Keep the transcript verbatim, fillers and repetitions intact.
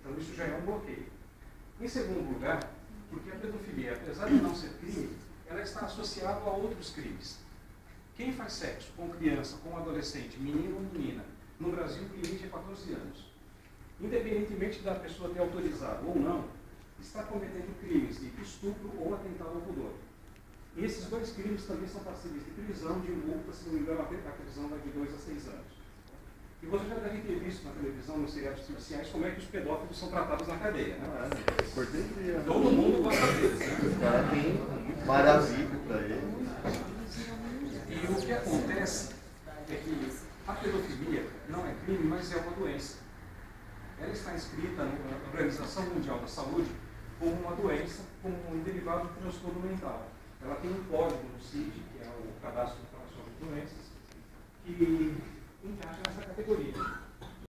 Então isso já é um bloqueio. Em segundo lugar, porque a pedofilia, apesar de não ser crime, ela está associada a outros crimes. Quem faz sexo com criança, com adolescente, menino ou menina, no Brasil o limite é quatorze anos. Independentemente da pessoa ter autorizado ou não, está cometendo crimes de estupro ou atentado ao pudor. E esses dois crimes também são passíveis de prisão, de multa, se não me engano, a prisão vai de dois a seis anos. E você já deve ter visto na televisão, nos seriados policiais, como é que os pedófilos são tratados na cadeia, né? Ah, cortesia. Todo mundo gosta deles, né? O cara tem maravilha para ele. E o que acontece é que a pedofilia não é crime, mas é uma doença. Ela está inscrita na Organização Mundial da Saúde como uma doença, como um derivado do transtorno mental. Ela tem um código no C I D, que é o Cadastro Internacional de Doenças, que encaixa nessa categoria.